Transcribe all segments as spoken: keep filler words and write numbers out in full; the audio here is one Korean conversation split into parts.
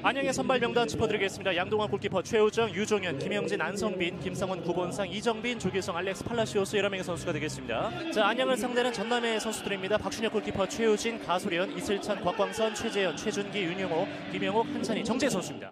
안양의 선발 명단 짚어드리겠습니다. 양동환 골키퍼, 최우정, 유종현, 김영진, 안성빈, 김상원, 구본상, 이정빈, 조길성, 알렉스, 팔라시오스 여러 명의 선수가 되겠습니다. 자, 안양을 상대는 전남의 선수들입니다. 박준혁 골키퍼, 최우진, 가소련, 이슬찬, 곽광선, 최재현, 최준기, 윤영호, 김영옥, 한찬희, 정재 선수입니다.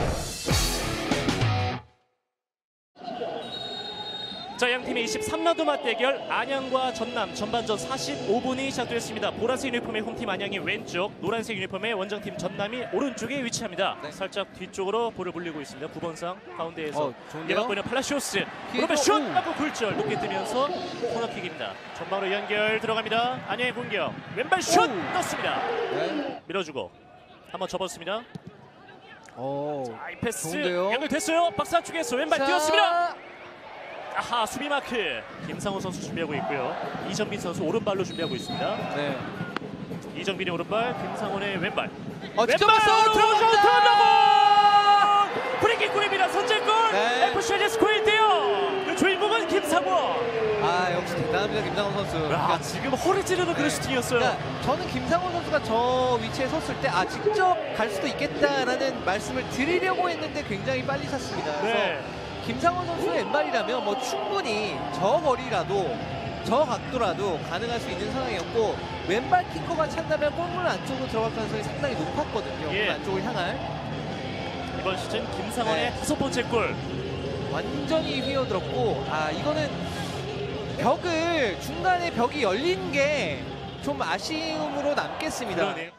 자, 양팀의 이십삼 라운드 맞대결 안양과 전남 전반전 사십오 분이 시작됐습니다. 보라색 유니폼의 홈팀 안양이 왼쪽, 노란색 유니폼의 원정팀 전남이 오른쪽에 위치합니다. 네. 살짝 뒤쪽으로 볼을 물리고 있습니다. 구번상 가운데에서 어, 예받고 있는 팔라시오스 오른발 슛! 하고 굴절 높게 뜨면서 코너킥입니다. 전방으로 연결 들어갑니다. 안양의 공격 왼발 슛! 오. 넣습니다. 네. 밀어주고 한번 접었습니다. 오. 자, 이 패스 좋은데요? 연결됐어요. 박스 안쪽에서 왼발 자. 뛰었습니다. 아하, 수비 마크 김상호 선수 준비하고 있고요. 이정빈 선수 오른발로 준비하고 있습니다. 네. 이정빈의 오른발, 김상훈의 왼발. 어, 왼발로 들어오죠. 프리킥 골입니다. 선제골. 네. 에프씨 스코어 일 대 영. 그 주인공은 김상호. 아, 역시 대단합니다, 김상훈 선수. 아, 그러니까, 지금 허리 찌르는 그런 네. 슈팅이었어요. 그러니까 저는 김상훈 선수가 저 위치에 섰을 때 아, 직접 갈 수도 있겠다라는 말씀을 드리려고 했는데 굉장히 빨리 찼습니다. 그래서 네. 김상훈 선수의 왼발이라면 뭐 충분히 저 거리라도 저 각도라도 가능할 수 있는 상황이었고, 왼발 킥커가 찬다면 골문 안쪽으로 들어갈 가능성이 상당히 높았거든요. 예. 골문 안쪽을 향할. 이번 시즌 김상원의 네. 다섯 번째 골. 완전히 휘어들었고, 아, 이거는 벽을 중간에 벽이 열린 게 좀 아쉬움으로 남겠습니다. 그러네요.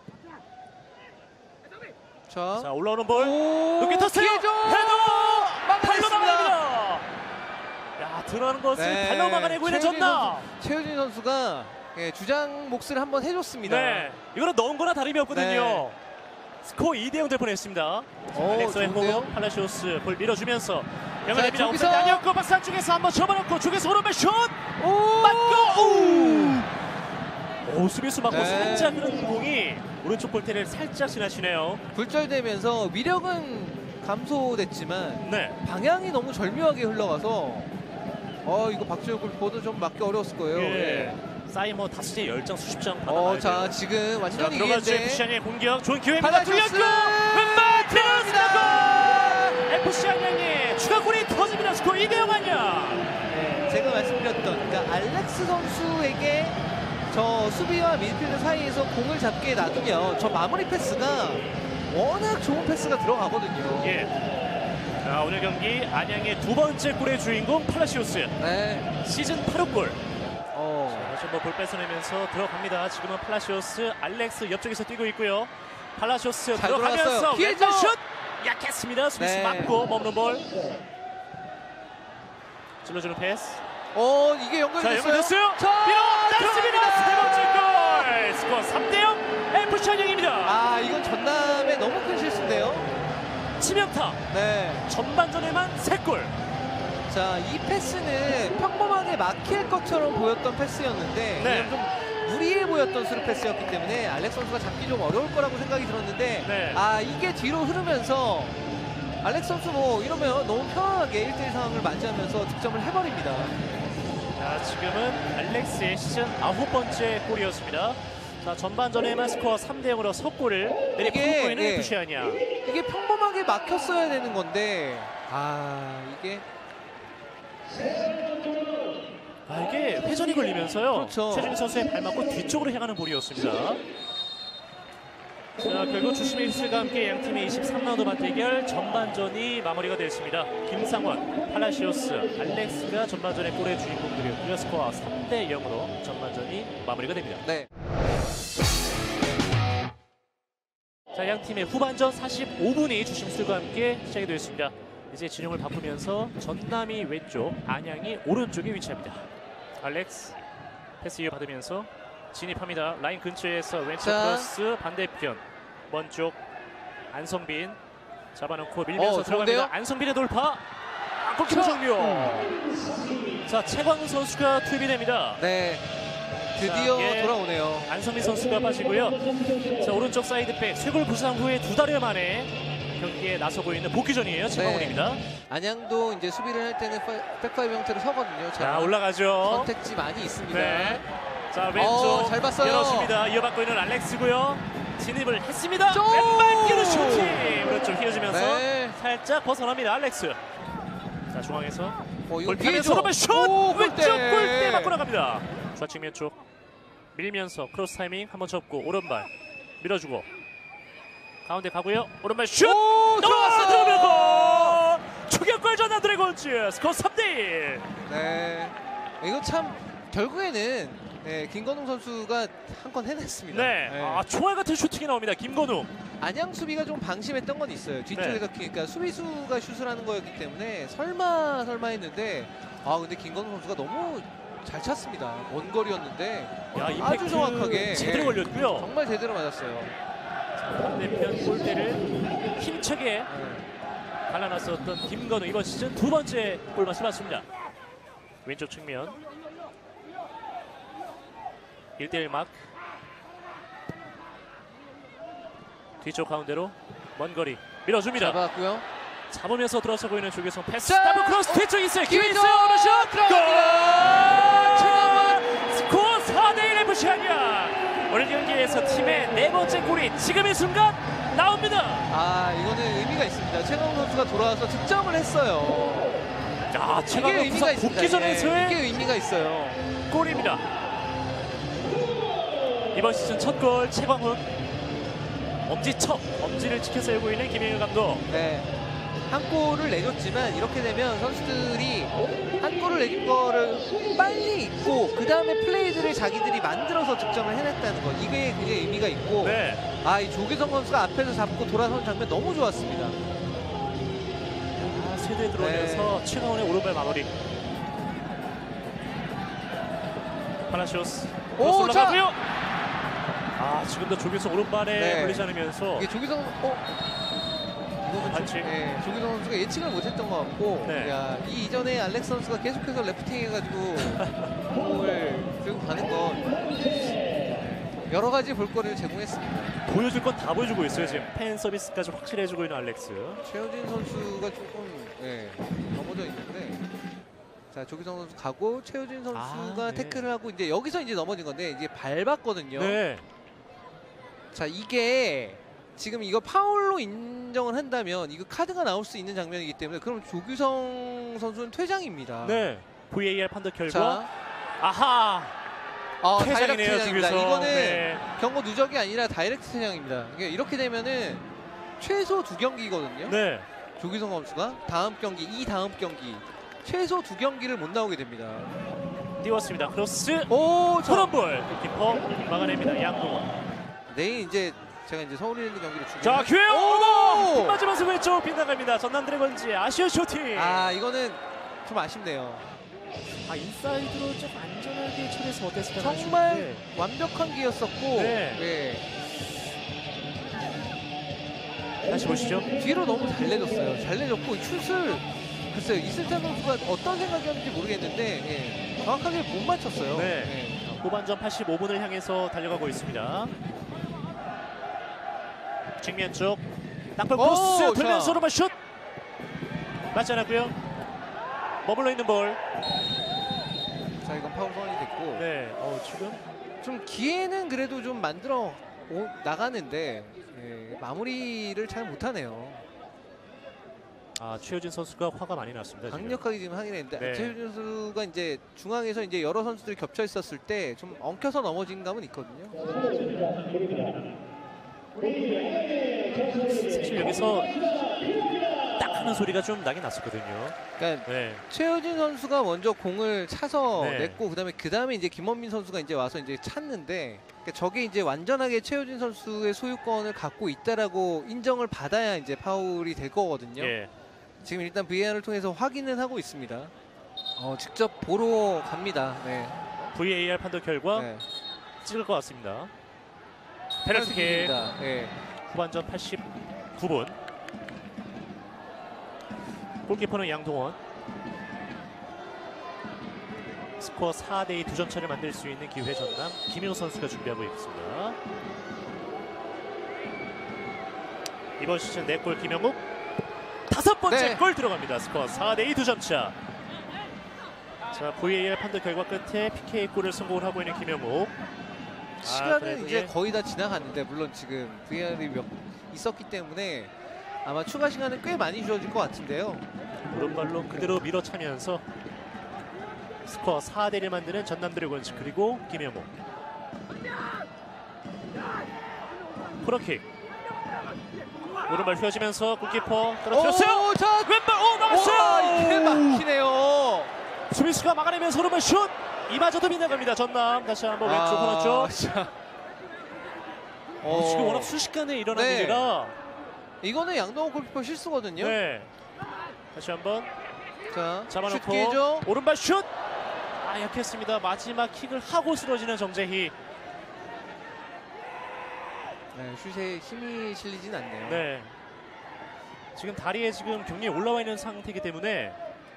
자, 자, 올라오는 볼 높게 떴어요. 기회죠. 헤더! 발로 막아냈습니다. 막아냅니다. 야, 들어가는 것을 네. 발로 막아내고 있는 최우진 전남. 선수, 최우진 선수가 예, 주장 몫을 한번 해줬습니다. 네, 이거는 넣은 거나 다름이 없거든요. 네. 스코어 이 대 영 될 뻔했습니다. 오, 알렉스의 좋은데요? 호흡, 팔라시오스 볼 밀어주면서 연결됩니다. 저기서- 옵사이드 아니었고 박스 안쪽에서 한번 접어놓고 쪽에서 오른발 슛! 오! 맞고! 오! 오, 수비수 맞고 네. 살짝 흐른 공이 오른쪽 골대를 살짝 지나치네요. 굴절되면서 위력은 감소됐지만 네. 방향이 너무 절묘하게 흘러가서 어 이거 박주혁 골키퍼도 좀 맞기 어려웠을 거예요. 예. 예. 사인 뭐 다섯 개 열 장 수십 장 받아. 어, 자 지금 완전히 들어가죠. 이기는데 에프씨 안양의 공격 좋은 기회입니다. 팔라시오스! 뚫렸고 왼발 들어갔습니다. 에프씨 안양의 추가골이 터집니다. 스코어 이 대 영 안양. 네, 제가 말씀드렸던 그러니까 알렉스 선수에게 저 수비와 미드필더 사이에서 공을 잡게 놔두면 저 마무리 패스가 워낙 좋은 패스가 들어가거든요. 예. 자, 오늘 경기 안양의 두 번째 골의 주인공 팔라시오스. 네. 시즌 팔 호 골. 어. 다시 한번 볼 뺏어내면서 들어갑니다. 지금은 팔라시오스, 알렉스 옆쪽에서 뛰고 있고요. 팔라시오스 잘 들어가면서 돌아왔어요. 기회죠. 왼발 슛! 약했습니다. 스미스 네. 맞고 먹는 볼. 찔러주는 패스. 어 이게 연결이 자, 됐어요. 연결됐어요. 자, 밀어냈습니다. 세 들어갑니다. 번째 골. 스코어 삼 대 영. 에프씨 안양입니다. 아 이건 전남의 너무 큰 실수인데요. 치명타. 네. 전반전에만 세 골. 자, 이 패스는 평범하게 막힐 것처럼 보였던 패스였는데 네. 그냥 좀 무리해 보였던 스루 패스였기 때문에 알렉스 선수가 잡기 좀 어려울 거라고 생각이 들었는데 네. 아 이게 뒤로 흐르면서 알렉스 선수 뭐 이러면 너무 편안하게 일 대 일 상황을 맞이하면서 득점을 해버립니다. 자, 지금은 알렉스의 시즌 아홉 번째 골이었습니다. 자, 전반전에만 스코어 삼 대 영으로 석골을 내리고 있는 예. 에프씨 안양. 이게 평범하게 막혔어야 되는 건데 아 이게 아, 이게 회전이 걸리면서요. 그렇죠. 최준희 선수의 발 맞고 뒤쪽으로 향하는 볼이었습니다. 자, 결국 주심의 휘슬과 함께 양팀의 이십삼 라운드 맞대결 전반전이 마무리가 됐습니다. 김상원, 팔라시오스, 알렉스가 전반전의 골의 주인공들이었고요. 스코어 삼 대 영으로 전반전이 마무리가 됩니다. 네. 자, 양팀의 후반전 사십오 분이 주심 휘슬과 함께 시작이 되었습니다. 이제 진영을 바꾸면서 전남이 왼쪽, 안양이 오른쪽에 위치합니다. 알렉스 패스 이어받으면서 진입합니다. 라인 근처에서 왼쪽 자. 크로스 반대편 먼쪽 안성빈 잡아놓고 밀면서 어, 들어갑니다. 좋은데요? 안성빈의 돌파. 아, 골키퍼 종료. 자, 최광훈 선수가 투입이 됩니다. 네. 드디어 자, 예. 돌아오네요. 안성빈 선수가 빠지고요. 자, 오른쪽 사이드백 쇄골 부상 후에 두 달여 만에 경기에 나서고 있는 복귀전이에요. 최광훈입니다. 네. 안양도 이제 수비를 할 때는 백파이브 형태로 서거든요. 자, 올라가죠. 선택지 많이 있습니다. 네. 자, 왼쪽 어, 잘 봤어요. 열어줍니다. 이어받고 있는 알렉스고요. 진입을 했습니다. 좀! 왼발 뛰는 슈팅. 오른쪽 휘어지면서 네. 살짝 벗어납니다. 알렉스. 자, 중앙에서 어, 이거 볼타면서 오른발 슛! 오, 왼쪽 골대. 골대 맞고 나갑니다. 좌측면 쪽 밀면서 크로스 타이밍 한번 접고 오른발 밀어주고 가운데 가고요. 오른발 슛! 오, 넘어갔어. 좋았어요. 들어오면 골! 추격골 전환 드래곤즈 스코어 삼 대 일. 네. 이거 참 결국에는 네, 김건웅 선수가 한 건 해냈습니다. 네. 아, 총알 같은 슈팅이 나옵니다. 김건웅. 안양 수비가 좀 방심했던 건 있어요. 뒤쪽에서 네. 그러니까 수비수가 슛을 하는 거였기 때문에 설마 설마 했는데 아 근데 김건웅 선수가 너무 잘 찼습니다. 먼 거리였는데 야, 아주 임팩트 정확하게 제대로 예, 걸렸고요. 정말 제대로 맞았어요. 반대편 골대를 힘차게 네. 갈라놨었던 김건우 이번 시즌 두 번째 골맛을 맞습니다. 왼쪽 측면 일 대 일 마크 뒤쪽 가운데로 먼 거리 밀어줍니다. 잡았고요. 잡으면서 들어서고 있는 조규성 패스 자! 더블 크로스 뒤쪽 있어요. 기회 기회죠! 있어요. 오른슛 들어갑니다. 골! 스코어 사 대 일 에프씨 안양. 오늘 경기에서 팀의 네 번째 골이 지금 이 순간 나옵니다. 아 이거는 의미가 있습니다. 최강훈 선수가 돌아와서 득점을 했어요. 자, 이게 최강훈 의미가 부산 있습니다. 복귀전에서의 예, 이게 의미가 있어요. 골입니다. 이번 시즌 첫 골 최광훈. 엄지척 엄지를 지켜 세우고 있는 김영일 감독. 네. 한 골을 내줬지만 이렇게 되면 선수들이 한 골을 내준 거를 빨리 잊고 그 다음에 플레이들을 자기들이 만들어서 득점을 해냈다는 것 이게 굉장히 의미가 있고 네. 아, 이 조규성 선수가 앞에서 잡고 돌아선 장면 너무 좋았습니다. 아, 세대 들어오면서 네. 최광훈의 오른발 마무리. 파라시오스. 오, 올라가고요. 아, 지금도 조규성 오른발에 네. 걸리지 않으면서 이게 조규성 어? 이거는 반칙. 좀, 네, 조규성 선수가 예측을 못했던 것 같고 네. 야, 이 이전에 알렉스 선수가 계속해서 레프팅 해가지고 공을 들고 가는 건 여러 가지 볼거리를 제공했습니다. 보여줄 건 다 보여주고 있어요. 지금 팬 서비스까지 확실히 해주고 있는 알렉스. 최효진 선수가 조금 예, 넘어져 있는데 자 조규성 선수 가고 최효진 선수가 아, 네. 태클을 하고 이제 여기서 이제 넘어진 건데 이제 밟았거든요. 네. 자 이게 지금 이거 파울로 인정을 한다면 이거 카드가 나올 수 있는 장면이기 때문에 그럼 조규성 선수는 퇴장입니다. 네. 브이에이알 판독 결과 자, 아하. 어, 다이렉트 퇴장이네요, 퇴장입니다. 조규성. 이거는 네. 경고 누적이 아니라 다이렉트 퇴장입니다. 이게 이렇게 되면은 최소 두 경기거든요. 네. 조규성 선수가 다음 경기, 이 다음 경기 최소 두 경기를 못 나오게 됩니다. 띄웠습니다. 크로스. 오, 저 프롬볼. 키퍼 막아냅니다. 양동원. 내일 이제 제가 이제 서울일랜드 경기를 중계. 자, 기회 오! 오고 맞으면서 왼쪽 빗나갑니다. 전남 드래곤즈 아쉬운 쇼팅. 아, 이거는 좀 아쉽네요. 아, 인사이드로 좀 안전하게 처리해서 어땠을까? 정말 싶은데. 완벽한 기회였었고 네. 예. 다시 보시죠. 뒤로 너무 잘 내줬어요. 잘 내줬고 슛을 글쎄요 이슬찬 선수가 어떤 생각이었는지 모르겠는데 예. 정확하게 못 맞췄어요. 네. 예. 후반전 팔십오 분을 향해서 달려가고 있습니다. 측면 쪽 땅볼 오, 크로스 돌면서 자. 오른발 슛 맞지 않았고요. 머물러 있는 볼. 자 이건 파울 선언이 됐고 네. 어, 지금 좀 기회는 그래도 좀 만들어 오, 나가는데 예, 마무리를 잘 못하네요. 아, 최효진 선수가 화가 많이 났습니다. 지금. 강력하게 지금 하긴 했는데 네. 최효준 선수가 이제 중앙에서 이제 여러 선수들이 겹쳐 있었을 때 좀 엉켜서 넘어진 감은 있거든요. 사실 여기서 딱 하는 소리가 좀 나긴 났었거든요. 그러니까 네. 최효진 선수가 먼저 공을 차서 네. 냈고 그다음에 그다음에 이제 김원민 선수가 이제 와서 이제 찼는데 그러니까 저게 이제 완전하게 최효진 선수의 소유권을 갖고 있다라고 인정을 받아야 이제 파울이 될 거거든요. 예. 지금 일단 브이아르을 통해서 확인은 하고 있습니다. 어, 직접 보러 갑니다. 네. 브이에이알 판독 결과 네. 찍을 것 같습니다. 페널티킥. 페널티킥입니다. 네. 후반전 팔십구 분. 골키퍼는 양동원. 스코어 사 대 이 두 점 차를 만들 수 있는 기회 전남 김효 선수가 준비하고 있습니다. 이번 시즌 네 골 김영욱. 다섯 번째 네. 골 들어갑니다. 스코어 사 대 이 두 점 차. 자, 브이에이알 판독 결과 끝에 피케이 골을 성공을 하고 있는 김영욱. 시간은 그래도 이제 예. 거의 다 지나갔는데 물론 지금 브이알이 몇 있었기 때문에 아마 추가 시간은 꽤 많이 주어질 것 같은데요. 오른발로 그대로 밀어차면서 스코어 사 대 일 만드는 전남 드래곤즈 그리고 김영호. 코너킥. 오른발 휘어지면서 골키퍼 떨어뜨렸어요. 오, 자, 왼발 오 막았어요. 와, 이게 막히네요. 수비수가 막아내면서 오른발 슛. 이마저도 빗나갑니다. 전남 다시 한번 왼쪽 코너 쪽. 자. 어, 어, 지금 워낙 순식간에 일어난 네. 일이라. 이거는 양동호 골키퍼 실수거든요. 네. 다시 한번 자, 잡아놓고 슛기죠. 오른발 슛. 아 약했습니다. 마지막 킥을 하고 쓰러지는 정재희. 네, 슛에 힘이 실리진 않네요. 네. 지금 다리에 지금 경리에 올라와 있는 상태이기 때문에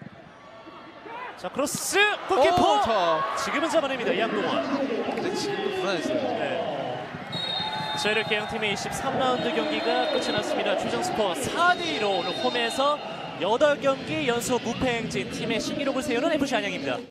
자 크로스 골키퍼 오, 자, 지금은 잡아냅니다. 양동원. 근데 지금도 불안했어요. 네. 자 이렇게 양팀의 이십삼 라운드 경기가 끝이 났습니다. 최종 스코어 사 대 이로 오늘 홈에서 여덟 경기 연속 무패 행진 팀의 신기록을 세우는 에프씨 안양입니다.